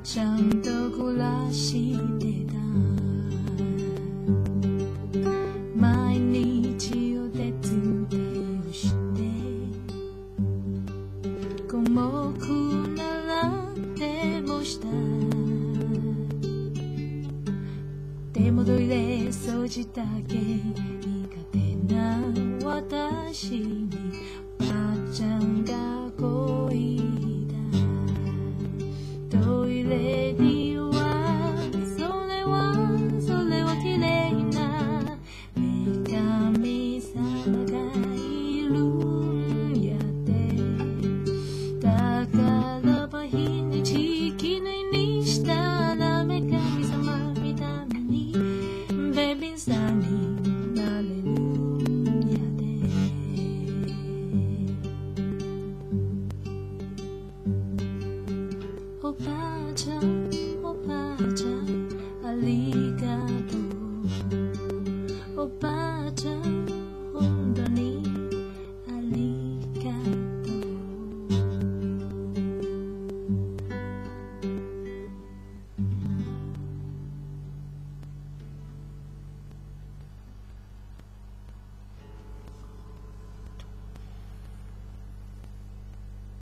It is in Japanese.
ちゃんと暮らしてた。毎日お手伝いをして項目習ってもした。でもトイレ掃除だけ苦手な私にばあちゃんがこいだ。トイレにはそれはきれいな女神様がいるんやで。だから毎日きれいにしたら女神様みたいに便利さになれるんやで。おばあちゃんおばあちゃんありがとう。おばあちゃん